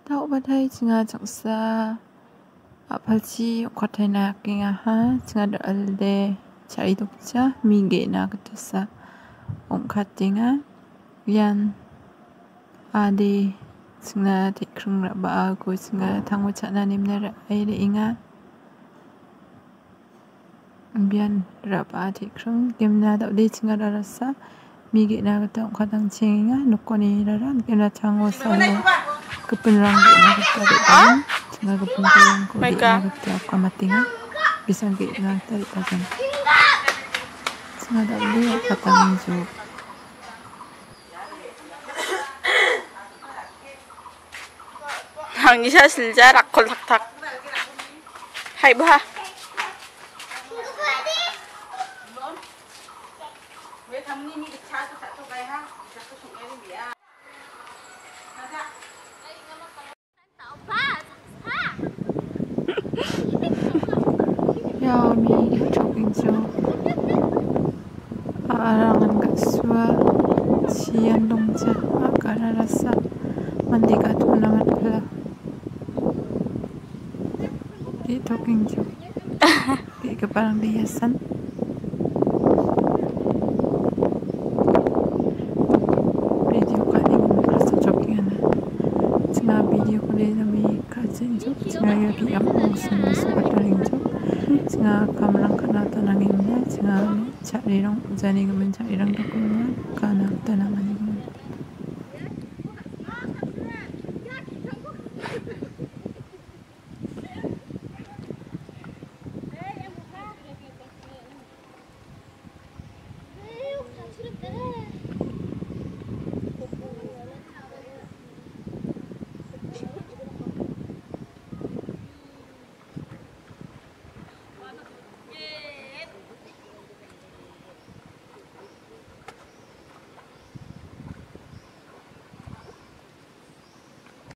tau badai jinga jangsa apalci kwatai na kinga ha jinga da alde cari dokja mige na ketasa ongkatinga yan ade jinga tekrung ra ba go jinga tango chana nimna ra aire inga bian ra ba tekrung gemna da de jinga ra rasa mige na keta ongkatang chinga nokoni ra gemna tango sa kepenrang na keta de jinga kepenrang ko de na keta kamatinga bisang ge na tari tagan jinga da de katang jo Hangisa silja rakol tak hai ba ya mi choking jo arangan kasua sian dongja akara rasa mandi ka tunamat pala di choking jo di keparang dihasan video ka ni mo rasa choking ana jinga video ko de nami ka jinjo jinga yaki ako sunod sa paturing jo jinga kamarang kana tanangin niya jinga charirang jani gaman charirang dokunya kana tanamani